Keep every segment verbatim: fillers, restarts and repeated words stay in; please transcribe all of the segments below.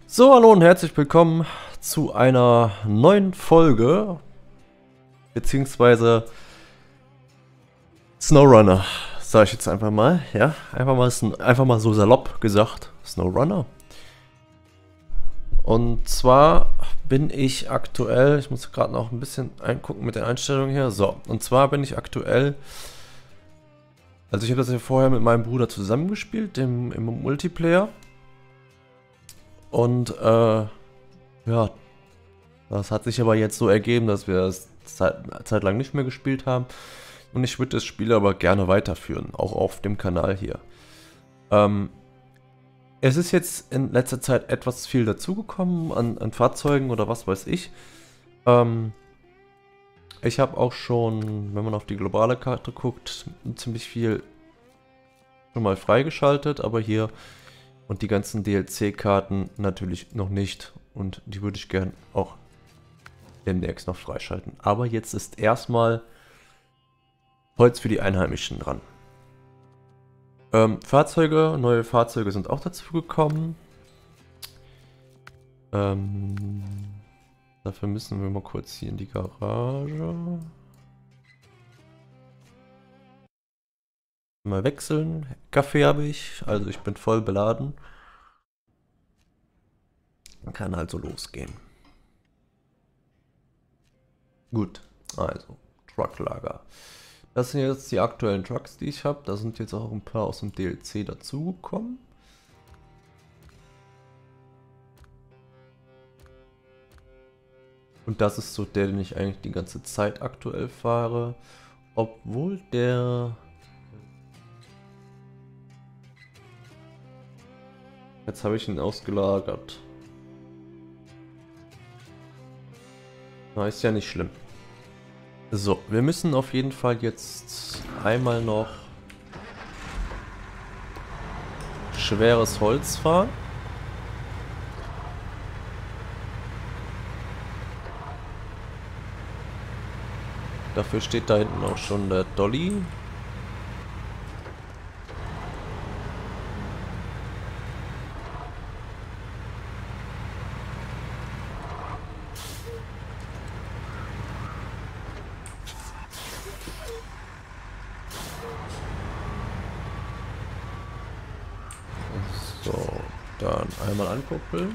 So, hallo und herzlich willkommen zu einer neuen Folge, beziehungsweise SnowRunner, sage ich jetzt einfach mal, ja, einfach mal, einfach mal so salopp gesagt, SnowRunner. Und zwar bin ich aktuell, ich muss gerade noch ein bisschen eingucken mit den Einstellungen hier, so, und zwar bin ich aktuell, also ich habe das ja vorher mit meinem Bruder zusammengespielt, im, im Multiplayer, und äh, ja, das hat sich aber jetzt so ergeben, dass wir es Zeit, zeitlang nicht mehr gespielt haben. Und ich würde das Spiel aber gerne weiterführen, auch auf dem Kanal hier. Ähm, es ist jetzt in letzter Zeit etwas viel dazugekommen an, an Fahrzeugen oder was weiß ich. Ähm, ich habe auch schon, wenn man auf die globale Karte guckt, ziemlich viel schon mal freigeschaltet, aber hier und die ganzen D L C-Karten natürlich noch nicht. Und die würde ich gerne auch demnächst noch freischalten. Aber jetzt ist erstmal Holz für die Einheimischen dran. Ähm, Fahrzeuge, neue Fahrzeuge sind auch dazu gekommen. Ähm, dafür müssen wir mal kurz hier in die Garage. Mal wechseln. Kaffee habe ich, also ich bin voll beladen. Kann also losgehen. Gut, also Trucklager. Das sind jetzt die aktuellen Trucks, die ich habe. Da sind jetzt auch ein paar aus dem D L C dazugekommen. Und das ist so der, den ich eigentlich die ganze Zeit aktuell fahre. Obwohl der... Jetzt habe ich ihn ausgelagert. Na, ist ja nicht schlimm. So, wir müssen auf jeden Fall jetzt einmal noch schweres Holz fahren. Dafür steht da hinten auch schon der Dolly. So, dann einmal ankuppeln.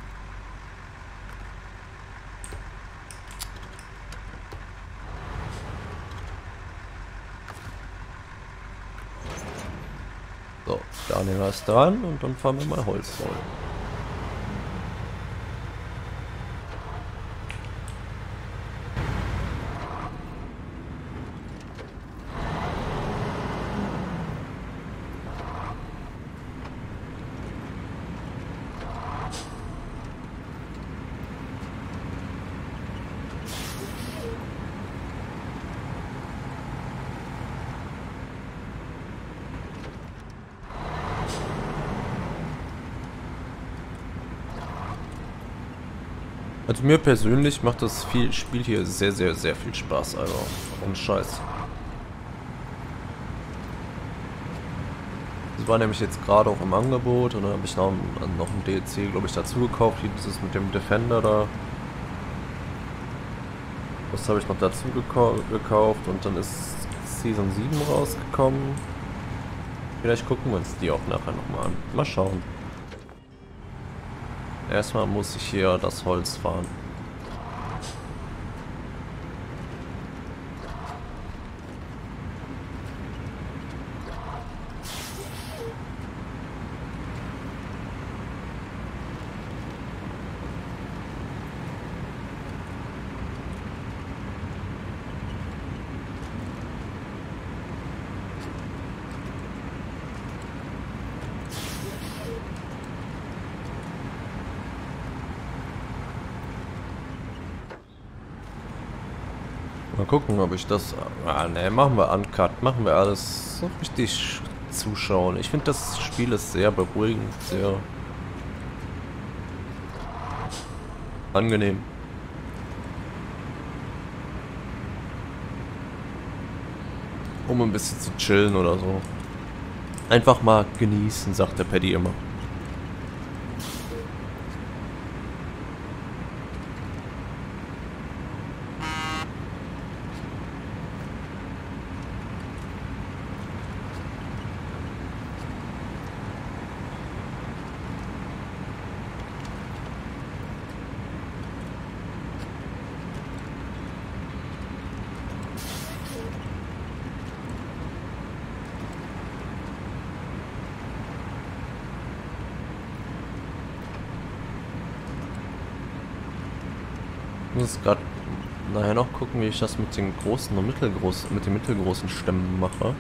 So, da nehmen wir es dran und dann fahren wir mal Holz rollen. Also mir persönlich macht das viel Spiel hier sehr, sehr, sehr viel Spaß, also ohne Scheiß. Das war nämlich jetzt gerade auch im Angebot und dann habe ich noch, noch ein D L C, glaube ich, dazu gekauft, hier dieses mit dem Defender da. Das habe ich noch dazu gekauft und dann ist Season sieben rausgekommen. Vielleicht gucken wir uns die auch nachher nochmal an. Mal schauen. Erstmal muss ich hier das Holz fahren. Mal gucken, ob ich das... Ah, ne, machen wir Uncut. Machen wir alles so richtig zuschauen. Ich finde, das Spiel ist sehr beruhigend, sehr angenehm. Um ein bisschen zu chillen oder so. Einfach mal genießen, sagt der Paddy immer. Ich muss gerade nachher noch gucken, wie ich das mit den großen und mittelgroßen, mit den mittelgroßen Stämmen mache.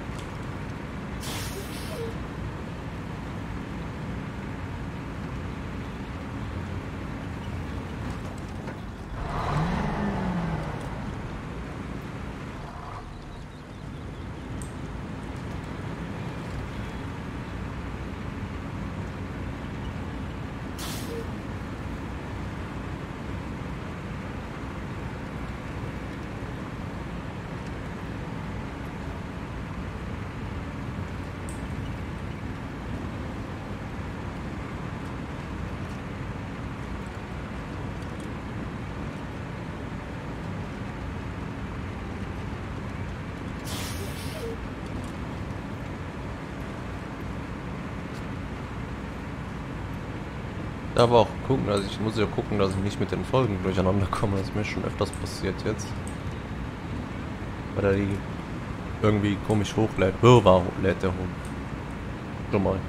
Aber auch gucken, also ich muss ja gucken, dass ich nicht mit den Folgen durcheinander komme. Das ist mir schon öfters passiert jetzt. Weil er die irgendwie komisch hochlädt. Oh, warum lädt der hoch? Schon mal.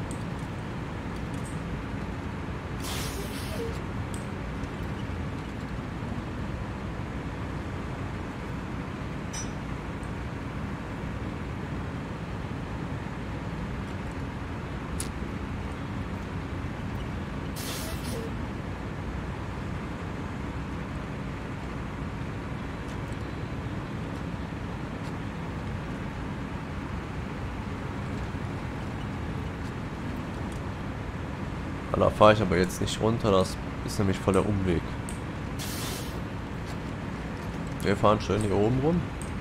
Da fahre ich aber jetzt nicht runter, das ist nämlich voll der Umweg. Wir fahren schön hier oben rum.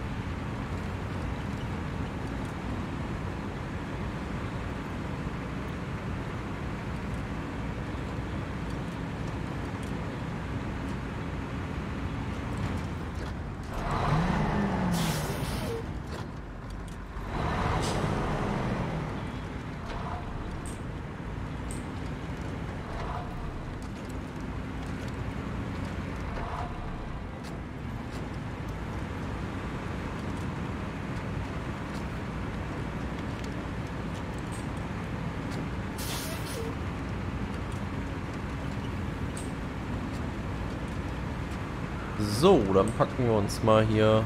So, dann packen wir uns mal hier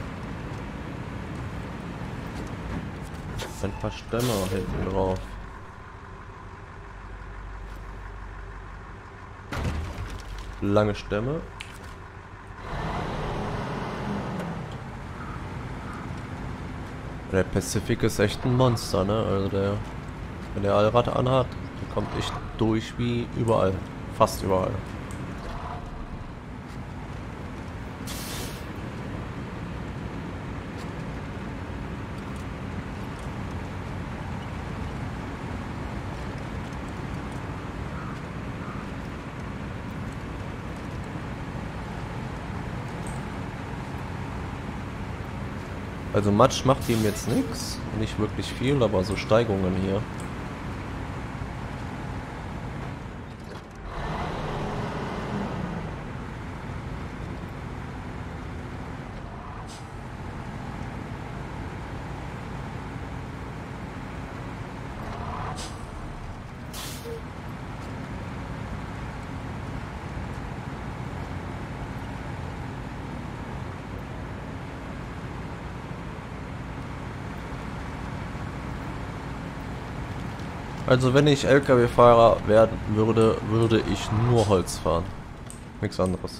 ein paar Stämme hinten drauf. Lange Stämme. Der Pacific ist echt ein Monster, ne? Also der, wenn der Allrad anhat, der kommt echt durch wie überall. Fast überall. Also Matsch macht ihm jetzt nichts, nicht wirklich viel, aber so Steigungen hier. Also wenn ich L K W-Fahrer werden würde, würde ich nur Holz fahren. Nichts anderes.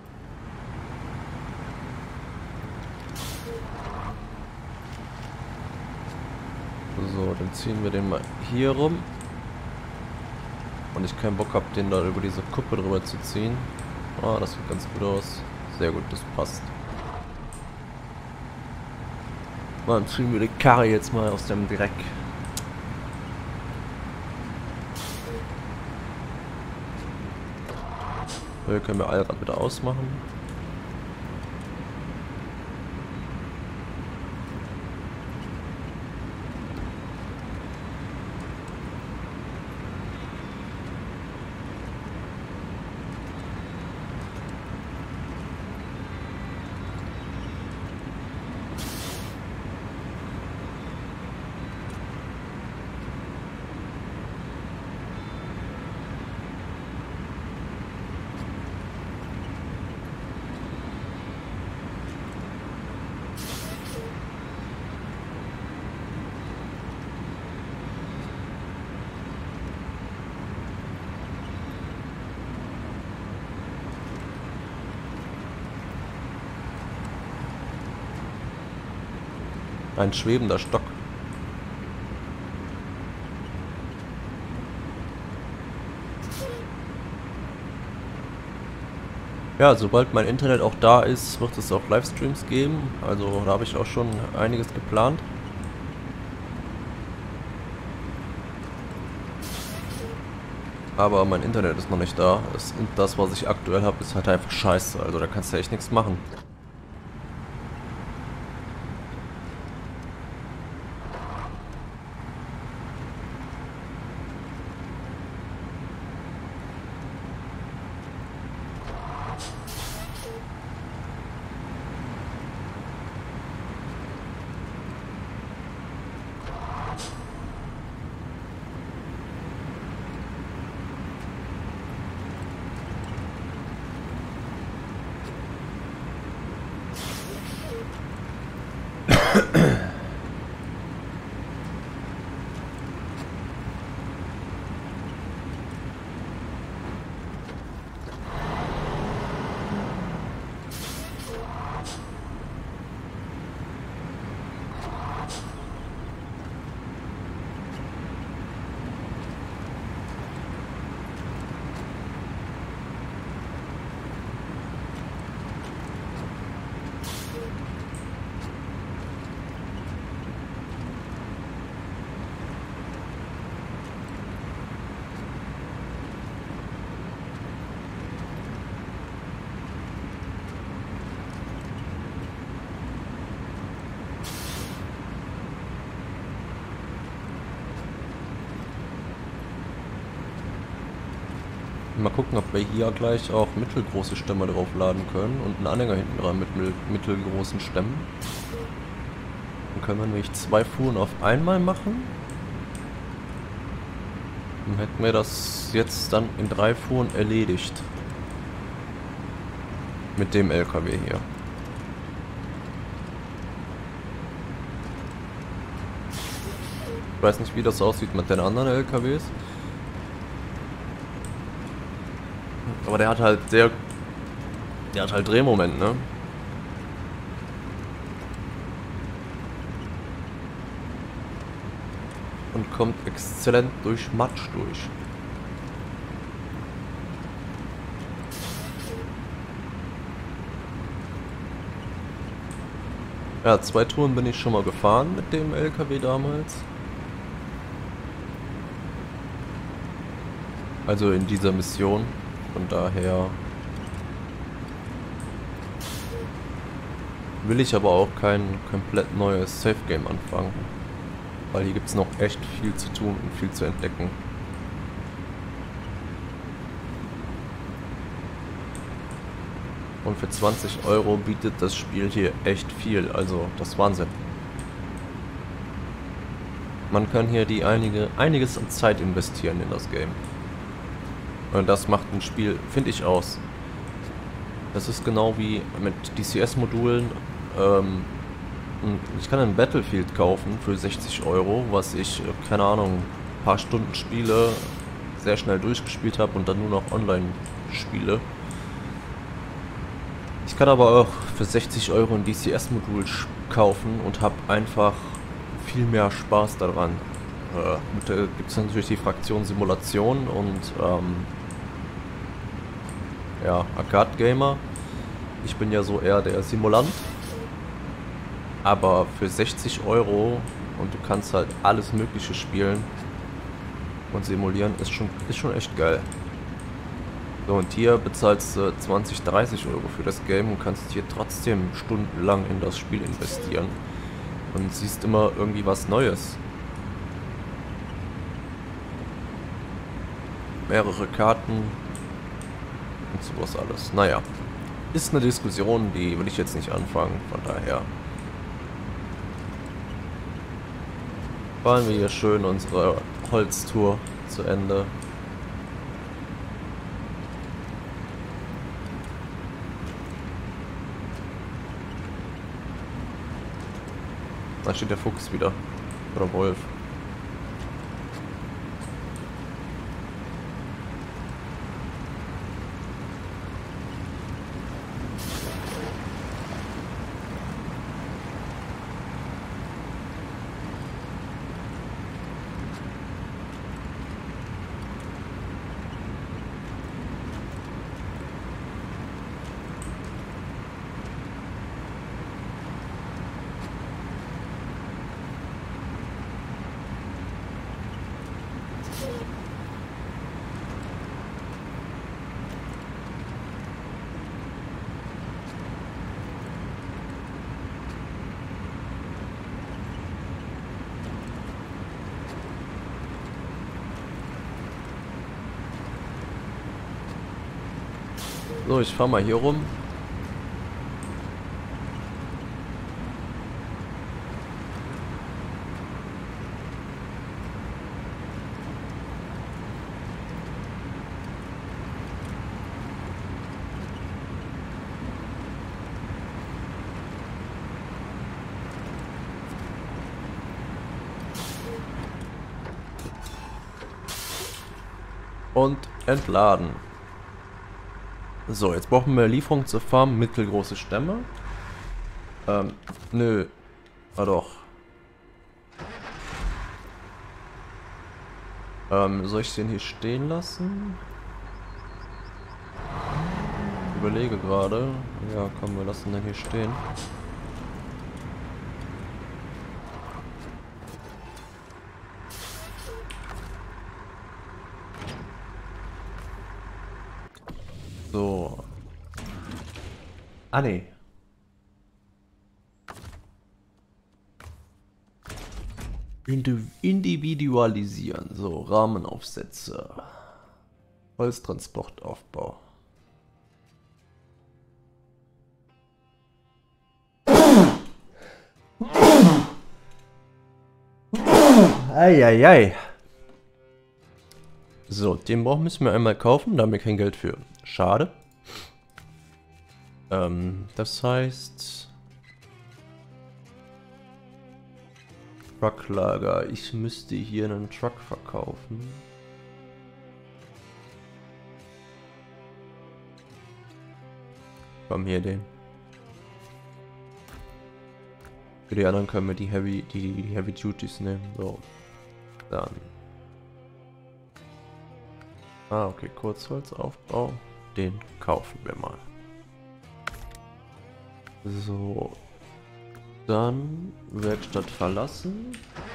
So, dann ziehen wir den mal hier rum. Und ich keinen Bock habe, den da über diese Kuppe drüber zu ziehen. Ah, das sieht ganz gut aus. Sehr gut, das passt. Dann ziehen wir die Karre jetzt mal aus dem Dreck. Hier können wir Allrad wieder ausmachen. Ein schwebender Stock. Ja, sobald mein Internet auch da ist, wird es auch Livestreams geben. Also da habe ich auch schon einiges geplant. Aber mein Internet ist noch nicht da. Das, das was ich aktuell habe, ist halt einfach scheiße. Also da kannst du echt nichts machen. Mal gucken, ob wir hier gleich auch mittelgroße Stämme draufladen können und einen Anhänger hinten dran mit mittelgroßen Stämmen. Dann können wir nämlich zwei Fuhren auf einmal machen. Dann hätten wir das jetzt dann in drei Fuhren erledigt. Mit dem L K W hier. Ich weiß nicht, wie das aussieht mit den anderen L K Ws. Aber der hat halt sehr... Der hat halt Drehmoment, ne? Und kommt exzellent durch Matsch durch. Ja, zwei Touren bin ich schon mal gefahren mit dem L K W damals. Also in dieser Mission. Von daher will ich aber auch kein komplett neues Safe Game anfangen. Weil hier gibt es noch echt viel zu tun und viel zu entdecken. Und für zwanzig Euro bietet das Spiel hier echt viel, also das ist Wahnsinn. Man kann hier die einige, einiges an Zeit investieren in das Game. Und das macht ein Spiel, finde ich, aus. Das ist genau wie mit D C S-Modulen. Ähm, ich kann ein Battlefield kaufen für sechzig Euro, was ich, keine Ahnung, ein paar Stunden spiele, sehr schnell durchgespielt habe und dann nur noch online spiele. Ich kann aber auch für sechzig Euro ein D C S-Modul kaufen und habe einfach viel mehr Spaß daran. Äh, da gibt es natürlich die Fraktion Simulation und ähm, ja, Arcade Gamer. Ich bin ja so eher der Simulant. Aber für sechzig Euro und du kannst halt alles Mögliche spielen und simulieren, ist schon, ist schon echt geil. So, und hier bezahlst du zwanzig, dreißig Euro für das Game und kannst hier trotzdem stundenlang in das Spiel investieren. Und siehst immer irgendwie was Neues. Mehrere Karten und sowas alles. Naja, ist eine Diskussion, die will ich jetzt nicht anfangen, von daher fahren wir hier schön unsere Holztour zu Ende. Da steht der Fuchs wieder. Oder Wolf. So, ich fahr mal hier rum. Und entladen. So, jetzt brauchen wir Lieferung zur Farm, mittelgroße Stämme. Ähm, nö. Ah doch. Ähm, soll ich den hier stehen lassen? Ich überlege gerade. Ja, komm, wir lassen den hier stehen. So. Ah, nee. Indi- Individualisieren. So, Rahmenaufsätze. Holztransportaufbau. Eieiei. So, den brauchen müssen wir einmal kaufen, da haben wir kein Geld für. Schade. Ähm, das heißt... Trucklager. Ich müsste hier einen Truck verkaufen. Komm, hier den. Für die anderen können wir die Heavy, die, die Heavy Duties nehmen. So. Dann. Ah, okay, Kurzholzaufbau. Den kaufen wir mal. So. Dann Werkstatt verlassen.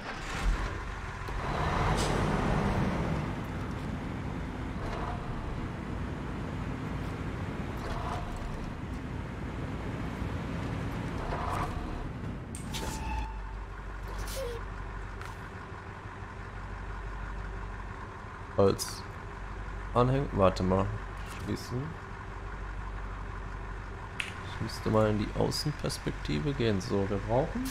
Als Anhänger. Warte mal. Schließen. Ich müsste mal in die Außenperspektive gehen. So, wir brauchen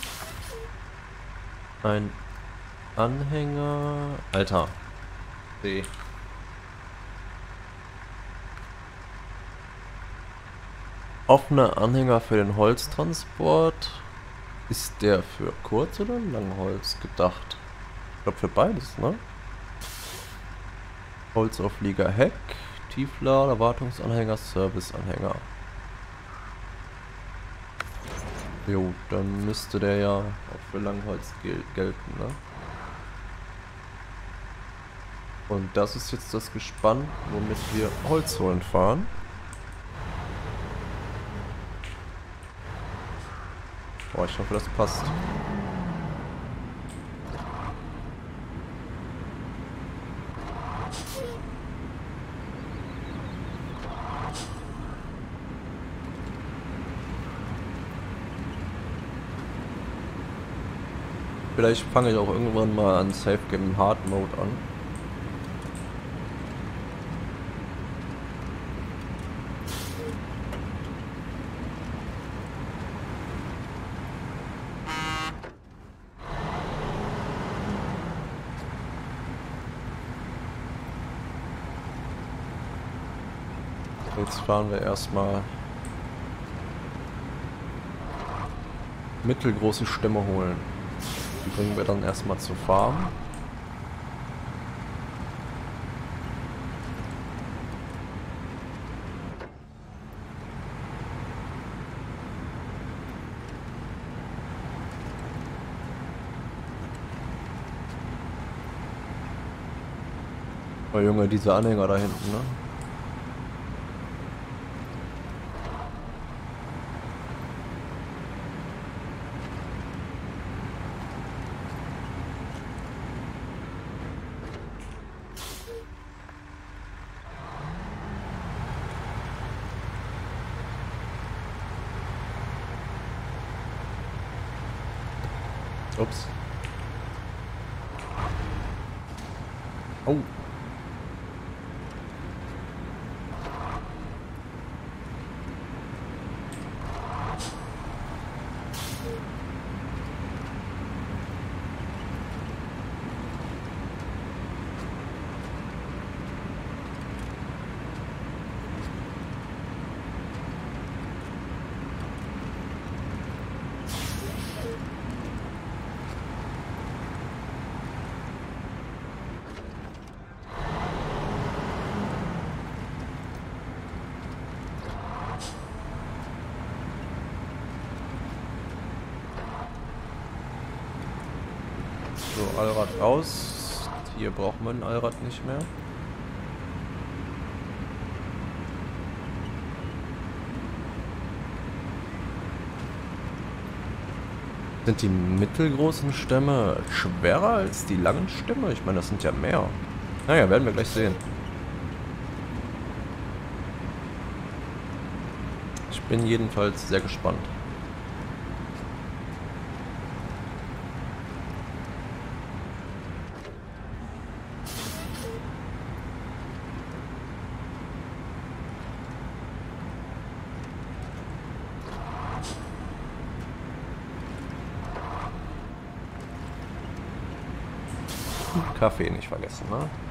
ein Anhänger. Alter. C. Offener Anhänger für den Holztransport. Ist der für Kurz- oder Langholz gedacht? Ich glaube für beides, ne? Holzauflieger Heck, Tieflader, Wartungsanhänger, Serviceanhänger. Jo, dann müsste der ja auch für Langholz gel gelten, ne? Und das ist jetzt das Gespann, womit wir Holz holen fahren. Boah, ich hoffe, das passt. Vielleicht fange ich auch irgendwann mal an Safe Game Hard Mode an. Jetzt fahren wir erstmal mittelgroße Stämme holen. Die bringen wir dann erstmal zur Farm. Oh Junge, diese Anhänger da hinten, ne? Ups. Oh. So, Allrad raus. Hier brauchen wir ein Allrad nicht mehr. Sind die mittelgroßen Stämme schwerer als die langen Stämme? Ich meine, das sind ja mehr. Naja, werden wir gleich sehen. Ich bin jedenfalls sehr gespannt. Kaffee nicht vergessen, ne?